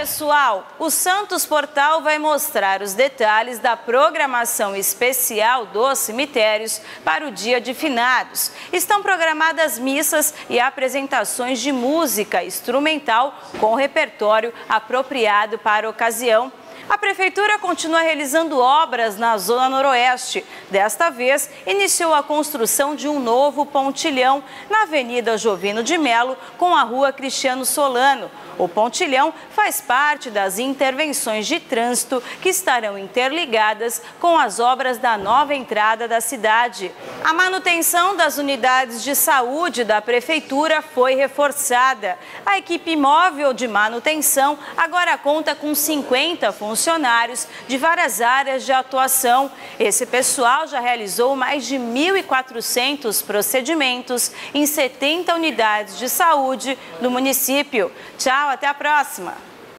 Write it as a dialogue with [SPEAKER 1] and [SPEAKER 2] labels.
[SPEAKER 1] pessoal! O Santos Portal vai mostrar os detalhes da programação especial dos cemitérios para o Dia de Finados. Estão programadas missas e apresentações de música instrumental com repertório apropriado para a ocasião. A Prefeitura continua realizando obras na Zona Noroeste. Desta vez, iniciou a construção de um novo pontilhão na Avenida Jovino de Melo com a Rua Cristiano Solano. O pontilhão faz parte das intervenções de trânsito que estarão interligadas com as obras da nova entrada da cidade. A manutenção das unidades de saúde da Prefeitura foi reforçada. A equipe móvel de manutenção agora conta com 50 funcionários de várias áreas de atuação. Esse pessoal já realizou mais de 1.400 procedimentos em 70 unidades de saúde do município. Tchau, até a próxima!